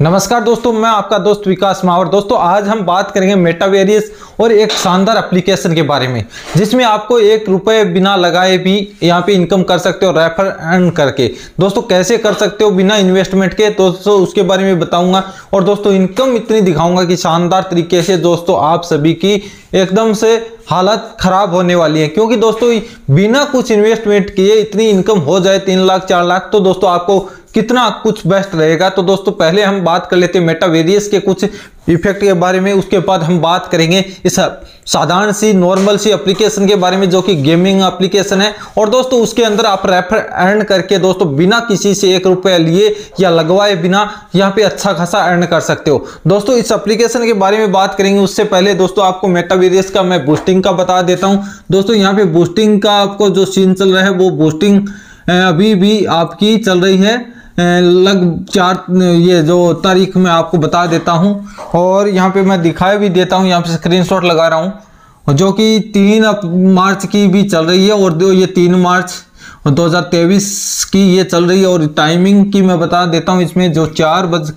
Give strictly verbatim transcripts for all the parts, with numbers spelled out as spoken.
नमस्कार दोस्तों, मैं आपका दोस्त विकास मावर। दोस्तों आज हम बात करेंगे मेटावेरियस और एक शानदार एप्लीकेशन के बारे में जिसमें आपको एक रुपए बिना लगाए भी यहाँ पे इनकम कर सकते हो रेफर अर्न करके। दोस्तों कैसे कर सकते हो बिना इन्वेस्टमेंट के, दोस्तों उसके बारे में बताऊंगा। और दोस्तों इनकम इतनी दिखाऊंगा कि शानदार तरीके से दोस्तों आप सभी की एकदम से हालत खराब होने वाली है, क्योंकि दोस्तों बिना कुछ इन्वेस्टमेंट किए इतनी इनकम हो जाए तीन लाख चार लाख, तो दोस्तों आपको कितना कुछ बेस्ट रहेगा। तो दोस्तों पहले हम बात कर लेते हैं मेटावेरियस के कुछ इफेक्ट के बारे में, उसके बाद हम बात करेंगे इस साधारण सी नॉर्मल सी एप्लीकेशन के बारे में जो कि गेमिंग एप्लीकेशन है। और दोस्तों उसके अंदर आप रेफर अर्न करके दोस्तों बिना किसी से एक रुपया लिए या लगवाए बिना यहाँ पे अच्छा खासा अर्न कर सकते हो। दोस्तों इस एप्लीकेशन के बारे में बात करेंगे, उससे पहले दोस्तों आपको मेटावेरियस का मैं बूस्टिंग का बता देता हूँ। दोस्तों यहाँ पे बूस्टिंग का आपको जो सीन चल रहा है वो बूस्टिंग अभी भी आपकी चल रही है लगभग चार ये जो तारीख में आपको बता देता हूं। और यहाँ पे मैं दिखाई भी देता हूं, यहाँ पे स्क्रीनशॉट लगा रहा हूं जो कि तीन मार्च की भी चल रही है और दो ये तीन मार्च दो हज़ार तेईस की ये चल रही है। और टाइमिंग की मैं बता देता हूं, इसमें जो चार बज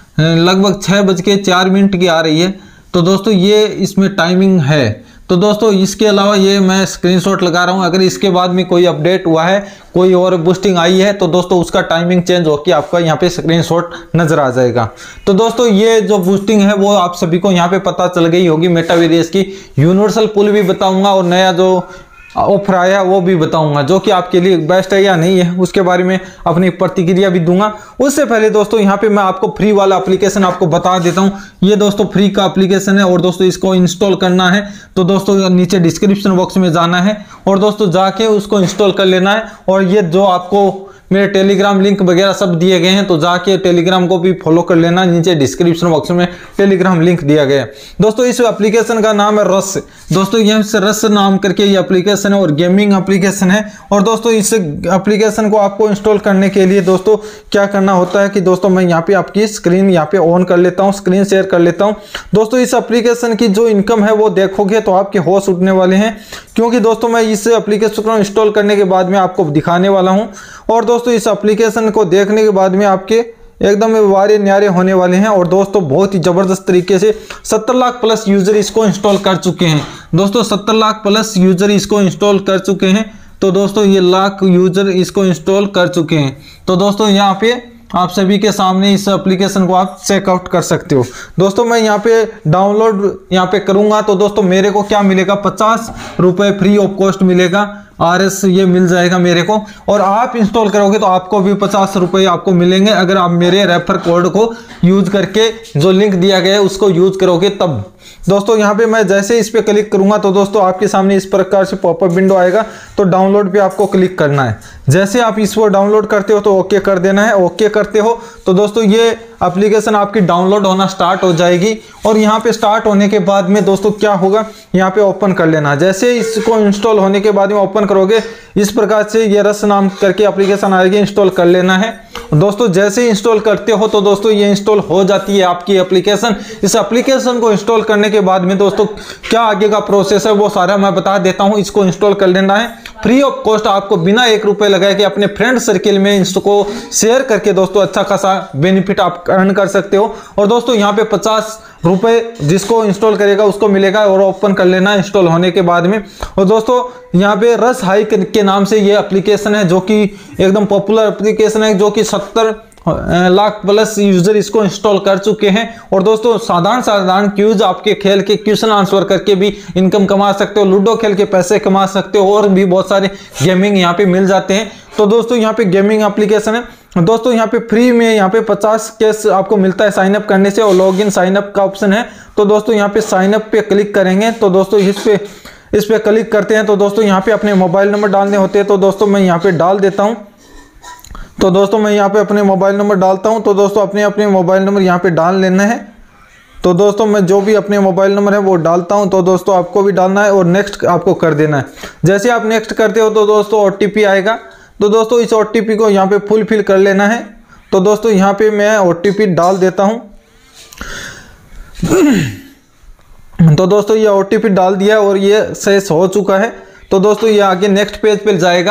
लगभग छः बज के चार मिनट की आ रही है। तो दोस्तों ये इसमें टाइमिंग है। तो दोस्तों इसके अलावा ये मैं स्क्रीनशॉट लगा रहा हूँ, अगर इसके बाद में कोई अपडेट हुआ है, कोई और बूस्टिंग आई है तो दोस्तों उसका टाइमिंग चेंज होकर आपका यहाँ पे स्क्रीनशॉट नजर आ जाएगा। तो दोस्तों ये जो बूस्टिंग है वो आप सभी को यहाँ पे पता चल गई होगी। मेटावेरियस की यूनिवर्सल पुल भी बताऊंगा और नया जो ऑफर आया वो भी बताऊंगा जो कि आपके लिए बेस्ट है या नहीं है, उसके बारे में अपनी प्रतिक्रिया भी दूंगा। उससे पहले दोस्तों यहाँ पे मैं आपको फ्री वाला एप्लीकेशन आपको बता देता हूँ। ये दोस्तों फ्री का एप्लीकेशन है और दोस्तों इसको इंस्टॉल करना है तो दोस्तों नीचे डिस्क्रिप्शन बॉक्स में जाना है और दोस्तों जाके उसको इंस्टॉल कर लेना है। और ये जो आपको मेरे टेलीग्राम लिंक वगैरह सब दिए गए हैं तो जाके टेलीग्राम को भी फॉलो कर लेना, नीचे डिस्क्रिप्शन बॉक्स में टेलीग्राम लिंक दिया गया है। दोस्तों इस एप्लीकेशन का नाम है रस। दोस्तों ये रस नाम करके ये एप्लीकेशन है और गेमिंग एप्लीकेशन है। और दोस्तों इस एप्लीकेशन को आपको इंस्टॉल करने के लिए दोस्तों क्या करना होता है कि दोस्तों मैं यहाँ पे आपकी स्क्रीन यहाँ पे ऑन कर लेता हूँ, स्क्रीन शेयर कर लेता हूँ। दोस्तों इस एप्लीकेशन की जो इनकम है वो देखोगे तो आपके होश उठने वाले हैं, क्योंकि दोस्तों मैं इस एप्लीकेशन को इंस्टॉल करने के बाद में आपको दिखाने वाला हूँ। और दोस्तों इस एप्लीकेशन को देखने के बाद में आपके एकदम वारे न्यारे होने वाले हैं। और दोस्तों बहुत ही जबरदस्त तरीके से सत्तर लाख प्लस यूजर इसको इंस्टॉल कर चुके हैं। दोस्तों सत्तर लाख प्लस यूजर इसको इंस्टॉल कर चुके हैं। तो दोस्तों ये लाख यूजर इसको इंस्टॉल कर चुके हैं। तो दोस्तों यहाँ पे आप सभी के सामने इस एप्लीकेशन को आप चेकआउट कर सकते हो। दोस्तों मैं यहाँ पे डाउनलोड यहाँ पे करूंगा तो दोस्तों मेरे को क्या मिलेगा, पचास रुपए फ्री ऑफ कॉस्ट मिलेगा, आर एस ये मिल जाएगा मेरे को। और आप इंस्टॉल करोगे तो आपको भी पचास रुपए आपको मिलेंगे अगर आप मेरे रेफर कोड को यूज करके जो लिंक दिया गया है उसको यूज करोगे तब। दोस्तों यहाँ पे मैं जैसे इस पे क्लिक करूंगा तो दोस्तों आपके सामने इस प्रकार से पॉपअप विंडो आएगा। तो डाउनलोड पे आपको क्लिक करना है। जैसे आप इसको डाउनलोड करते हो तो ओके कर देना है। ओके करते हो तो दोस्तों ये एप्लीकेशन आपकी डाउनलोड होना स्टार्ट हो जाएगी। और यहाँ पे स्टार्ट होने के बाद में दोस्तों क्या होगा, यहाँ पे ओपन कर लेना। जैसे इसको इंस्टॉल होने के बाद में ओपन करोगे इस प्रकार से ये रस नाम करके एप्लीकेशन आएगी, इंस्टॉल कर लेना है। दोस्तों जैसे इंस्टॉल करते हो तो दोस्तों ये इंस्टॉल हो जाती है आपकी एप्लीकेशन। इस एप्लीकेशन को इंस्टॉल करने के बाद में दोस्तों क्या आगे का प्रोसेस है वो सारा मैं बता देता हूँ। इसको इंस्टॉल कर लेना है फ्री ऑफ कॉस्ट, आपको बिना एक रुपए लगाए के अपने फ्रेंड सर्किल में इसको शेयर करके दोस्तों अच्छा खासा बेनिफिट आप अर्न कर सकते हो। और दोस्तों यहाँ पे पचास रुपए जिसको इंस्टॉल करेगा उसको मिलेगा और ओपन कर लेना इंस्टॉल होने के बाद में। और दोस्तों यहाँ पे रस हाई के नाम से ये एप्लीकेशन है जो कि एकदम पॉपुलर एप्लीकेशन है, जो कि सत्तर लाख प्लस यूजर इसको इंस्टॉल कर चुके हैं। और दोस्तों साधारण साधारण क्यूज आपके खेल के क्वेश्चन आंसर करके भी इनकम कमा सकते हो, लूडो खेल के पैसे कमा सकते हो और भी बहुत सारे गेमिंग यहाँ पे मिल जाते हैं। तो दोस्तों यहाँ पे गेमिंग एप्लीकेशन है। दोस्तों यहाँ पे फ्री में यहाँ पे पचास केस आपको मिलता है साइन अप करने से और लॉग इन साइन अप का ऑप्शन है। तो दोस्तों यहाँ पे साइन अप पे क्लिक करेंगे तो दोस्तों इस पे इस पे क्लिक करते हैं तो दोस्तों यहाँ पे अपने मोबाइल नंबर डालने होते हैं। तो दोस्तों मैं यहाँ पे डाल देता हूँ। तो दोस्तों मैं यहाँ पे अपने मोबाइल नंबर डालता हूँ। तो दोस्तों अपने अपने मोबाइल नंबर यहाँ पे डाल लेना है। तो दोस्तों मैं जो भी अपने मोबाइल नंबर है वो डालता हूँ। तो दोस्तों आपको भी डालना है और नेक्स्ट आपको कर देना है। जैसे आप नेक्स्ट करते हो तो दोस्तों ओ टी पी आएगा। तो दोस्तों इस ओ टी पी को यहाँ पे फुल फिल कर लेना है। तो दोस्तों यहाँ पे मैं ओ टी पी डाल देता हूँ। तो दोस्तों ये ओ टी पी डाल दिया और ये शेष हो चुका है। तो दोस्तों ये आगे नेक्स्ट पेज पे जाएगा।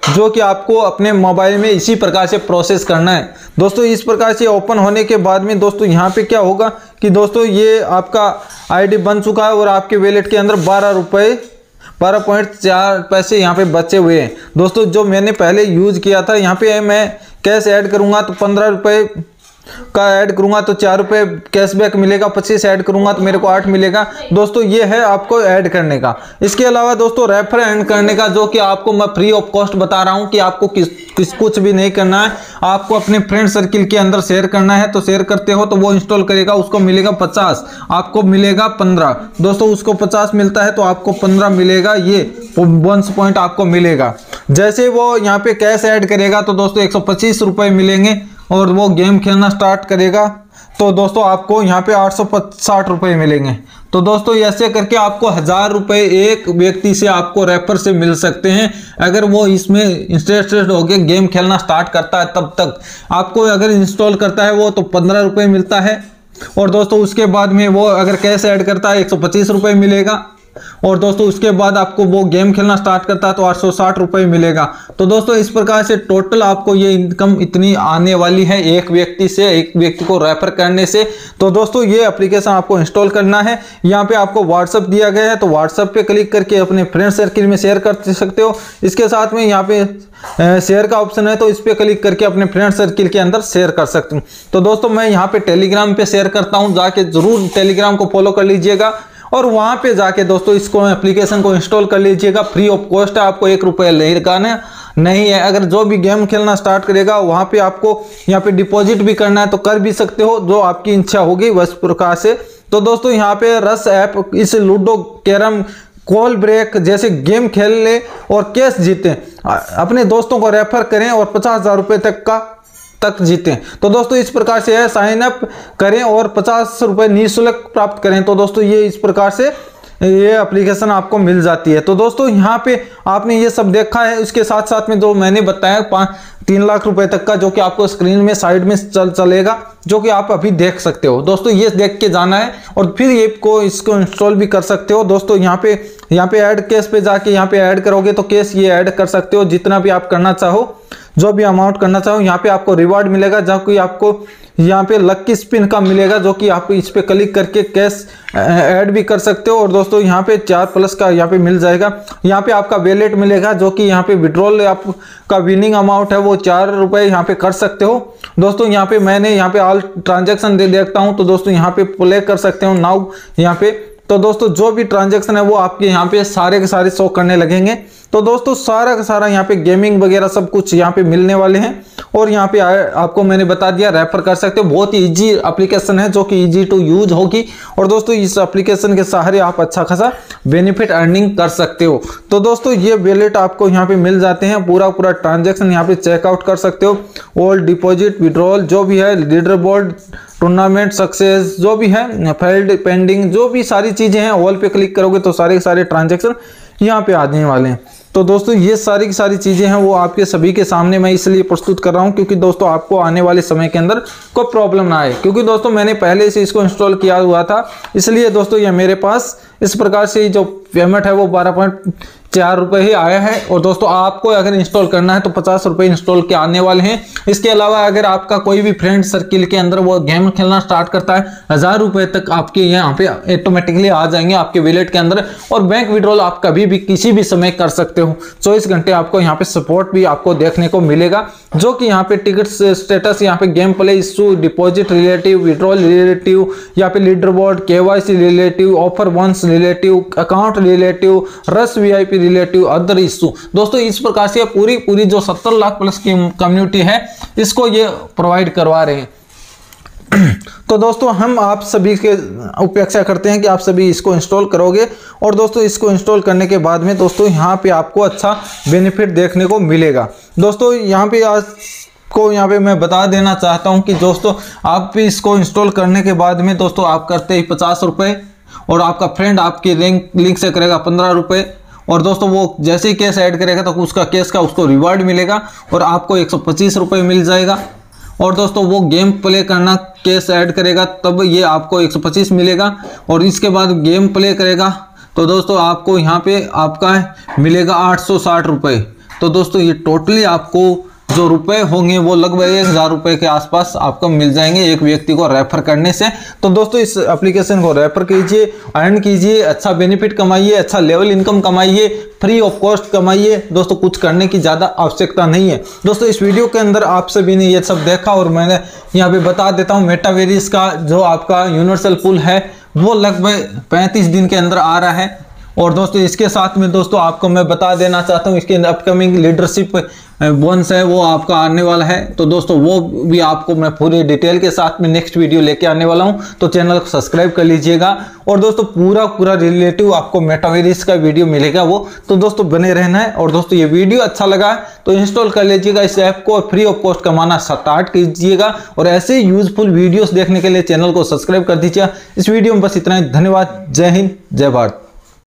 जो कि आपको अपने मोबाइल में इसी प्रकार से प्रोसेस करना है। दोस्तों इस प्रकार से ओपन होने के बाद में दोस्तों यहाँ पे क्या होगा कि दोस्तों ये आपका आईडी बन चुका है और आपके वॉलेट के अंदर बारह रुपये बारह पॉइंट चार पैसे यहाँ पे बचे हुए हैं। दोस्तों जो मैंने पहले यूज़ किया था, यहाँ पे मैं कैश ऐड करूँगा तो पंद्रह रुपये का ऐड करूंगा तो चार रुपये कैशबैक मिलेगा, पच्चीस ऐड करूंगा तो मेरे को आठ मिलेगा। दोस्तों ये है आपको ऐड करने का। इसके अलावा दोस्तों रेफर एंड करने का, जो कि आपको मैं फ्री ऑफ कॉस्ट बता रहा हूं कि आपको किस किस कुछ भी नहीं करना है, आपको अपने फ्रेंड सर्किल के अंदर शेयर करना है। तो शेयर करते हो तो वो इंस्टॉल करेगा, उसको मिलेगा पचास, आपको मिलेगा पंद्रह। दोस्तों उसको पचास मिलता है तो आपको पंद्रह मिलेगा, ये बोनस पॉइंट आपको मिलेगा। जैसे वो यहाँ पे कैश ऐड करेगा तो दोस्तों एक सौ पच्चीस रुपये मिलेंगे और वो गेम खेलना स्टार्ट करेगा तो दोस्तों आपको यहाँ पे आठ सौ साठ रुपये मिलेंगे। तो दोस्तों ऐसे करके आपको हज़ार रुपये एक व्यक्ति से आपको रेफर से मिल सकते हैं। अगर वो इसमें इंटरेस्टेड हो गया, गेम खेलना स्टार्ट करता है, तब तक आपको अगर इंस्टॉल करता है वो तो पंद्रह रुपये मिलता है। और दोस्तों उसके बाद में वो अगर कैश ऐड करता है एक सौ पच्चीस रुपये मिलेगा। और दोस्तों उसके बाद आपको वो गेम खेलना स्टार्ट करता है तो आठ सौ साठ रुपये मिलेगा। तो दोस्तों इस प्रकार से टोटल आपको ये इनकम इतनी आने वाली है एक व्यक्ति से, एक व्यक्ति को रेफर करने से। तो दोस्तों ये एप्लीकेशन आपको इंस्टॉल करना है। यहाँ पे आपको व्हाट्सअप दिया गया है, तो व्हाट्सअप पे क्लिक करके अपने फ्रेंड सर्किल में शेयर कर सकते हो। इसके साथ में यहाँ पे शेयर का ऑप्शन है, तो इस पर क्लिक करके अपने फ्रेंड सर्किल के अंदर शेयर कर सकते हो। तो दोस्तों मैं यहाँ पे टेलीग्राम पे शेयर करता हूँ, जाके जरूर टेलीग्राम को फॉलो कर लीजिएगा और वहां पे जाके दोस्तों इसको एप्लीकेशन को इंस्टॉल कर लीजिएगा। फ्री ऑफ कॉस्ट है, आपको एक रुपया लगाना नहीं है। अगर जो भी गेम खेलना स्टार्ट करेगा वहां पे आपको यहाँ पे डिपॉजिट भी करना है तो कर भी सकते हो, जो आपकी इच्छा होगी वह प्रकार से। तो दोस्तों यहाँ पे रस ऐप इस लूडो, कैरम, कॉल ब्रेक जैसे गेम खेल ले और कैश जीते, अपने दोस्तों को रेफर करें और पचास हजार रुपये तक का तक जीते। तो दोस्तों इस प्रकार से है, साइन अप करें और पचास रुपये निःशुल्क प्राप्त करें। तो दोस्तों ये इस प्रकार से ये एप्लीकेशन आपको मिल जाती है। तो दोस्तों यहाँ पे आपने ये सब देखा है, उसके साथ साथ में जो मैंने बताया पाँच तीन लाख रुपए तक का, जो कि आपको स्क्रीन में साइड में चल चलेगा, जो कि आप अभी देख सकते हो। दोस्तों ये देख के जाना है और फिर ये को इसको इंस्टॉल भी कर सकते हो। दोस्तों यहाँ पे यहाँ पे ऐड केस पे जाके यहाँ पे ऐड करोगे तो केस ये ऐड कर सकते हो, जितना भी आप करना चाहो, जो भी अमाउंट करना चाहो। यहाँ पे आपको रिवार्ड मिलेगा, जो कि आपको यहाँ पे लक्की स्पिन का मिलेगा, जो कि आप इस पे क्लिक करके कैश ऐड भी कर सकते हो। और दोस्तों यहाँ पे चार प्लस का यहाँ पे मिल जाएगा। यहाँ पे आपका वैलेट मिलेगा, जो कि यहाँ पे विड्रॉल आपका विनिंग अमाउंट है वो चार रुपए यहाँ पे कर सकते हो। दोस्तों यहाँ पे मैंने यहाँ पे ऑल ट्रांजेक्शन दे देखता हूँ, तो दोस्तों यहाँ पे प्ले कर सकते हो नाउ यहाँ पे। तो दोस्तों जो भी ट्रांजेक्शन है वो आपके यहाँ पे सारे के सारे शो करने लगेंगे। तो दोस्तों सारा का सारा यहाँ पे गेमिंग वगैरह सब कुछ यहाँ पे मिलने वाले हैं। और यहाँ पे आपको मैंने बता दिया, रेफर कर सकते हो। बहुत ही इजी एप्लीकेशन है, जो कि इजी टू यूज होगी। और दोस्तों इस एप्लीकेशन के सहारे आप अच्छा खासा बेनिफिट अर्निंग कर सकते हो। तो दोस्तों ये वैलेट आपको यहाँ पे मिल जाते हैं, पूरा पूरा ट्रांजेक्शन यहाँ पे चेकआउट कर सकते हो। ऑल डिपॉजिट, विड्रॉल जो भी है, लीडर बोर्ड, टूर्नामेंट सक्सेस जो भी है, फेल्ड, पेंडिंग जो भी सारी चीजें हैं, ऑल पे क्लिक करोगे तो सारे सारे ट्रांजेक्शन यहाँ पे आने वाले हैं। तो दोस्तों ये सारी की सारी चीजें हैं वो आपके सभी के सामने मैं इसलिए प्रस्तुत कर रहा हूँ, क्योंकि दोस्तों आपको आने वाले समय के अंदर कोई प्रॉब्लम ना आए। क्योंकि दोस्तों मैंने पहले से इसको इंस्टॉल किया हुआ था, इसलिए दोस्तों ये मेरे पास इस प्रकार से जो पेमेंट है वो बारह पॉइंट चार रुपये ही आया है। और दोस्तों आपको अगर इंस्टॉल करना है तो पचास रुपये इंस्टॉल के आने वाले हैं। इसके अलावा अगर आपका कोई भी फ्रेंड सर्किल के अंदर वो गेम खेलना स्टार्ट करता है, हजार रुपये तक आपके यहाँ पे ऑटोमेटिकली आ जाएंगे आपके वॉलेट के अंदर। और बैंक विड्रॉल आप कभी भी किसी भी समय कर सकते हो। चौबीस घंटे आपको यहाँ पे सपोर्ट भी आपको देखने को मिलेगा, जो कि यहाँ पे टिकट स्टेटस, यहाँ पे game play issue, deposit relative, withdrawal relative, यहाँ पे leaderboard, KYC relative, offer ones relative, account relative, Rush VIP relative, other issue. दोस्तों इस प्रकार से पूरी पूरी जो सत्तर लाख प्लस की कम्युनिटी है इसको ये प्रोवाइड करवा रहे हैं। तो दोस्तों हम आप सभी के अपेक्षा करते हैं कि आप सभी इसको इंस्टॉल करोगे। और दोस्तों इसको इंस्टॉल करने के बाद में दोस्तों यहाँ पे आपको अच्छा बेनिफिट देखने को मिलेगा। दोस्तों यहाँ पे आज को यहाँ पे मैं बता देना चाहता हूँ कि दोस्तों आप भी इसको इंस्टॉल करने के बाद में दोस्तों आप करते ही पचास रुपये और आपका फ्रेंड आपकी लिंक लिंक से करेगा पंद्रह रुपये। और दोस्तों वो जैसे ही कैश ऐड करेगा तो उसका कैश का उसको रिवार्ड मिलेगा और आपको एक सौ पच्चीस रुपये मिल जाएगा। और दोस्तों वो गेम प्ले करना कैश ऐड करेगा तब ये आपको एक सौ पच्चीस मिलेगा। और इसके बाद गेम प्ले करेगा तो दोस्तों आपको यहाँ पे आपका मिलेगा आठ सौ साठ रुपये। तो दोस्तों ये टोटली आपको जो रुपए होंगे वो लगभग एक हज़ार रुपए के आसपास आपको मिल जाएंगे एक व्यक्ति को रेफर करने से। तो दोस्तों इस एप्लीकेशन को रेफर कीजिए, अर्न कीजिए, अच्छा बेनिफिट कमाइए, अच्छा लेवल इनकम कमाइए, फ्री ऑफ कॉस्ट कमाइए। दोस्तों कुछ करने की ज़्यादा आवश्यकता नहीं है। दोस्तों इस वीडियो के अंदर आप सभी ने ये सब देखा और मैंने यहाँ पे बता देता हूँ मेटावेरियस का जो आपका यूनिवर्सल पूल है वो लगभग पैंतीस दिन के अंदर आ रहा है। और दोस्तों इसके साथ में दोस्तों आपको मैं बता देना चाहता हूँ इसके अपकमिंग लीडरशिप बोनस है वो आपका आने वाला है। तो दोस्तों वो भी आपको मैं पूरी डिटेल के साथ में नेक्स्ट वीडियो लेके आने वाला हूँ, तो चैनल को सब्सक्राइब कर लीजिएगा। और दोस्तों पूरा पूरा रिलेटिव आपको मेटावेरियस का वीडियो मिलेगा वो, तो दोस्तों बने रहना है। और दोस्तों ये वीडियो अच्छा लगा तो इंस्टॉल कर लीजिएगा इस ऐप को और फ्री ऑफ कॉस्ट कमाना स्टार्ट कीजिएगा। और ऐसे यूजफुल वीडियोस देखने के लिए चैनल को सब्सक्राइब कर दीजिएगा। इस वीडियो में बस इतना ही। धन्यवाद। जय हिंद, जय भारत।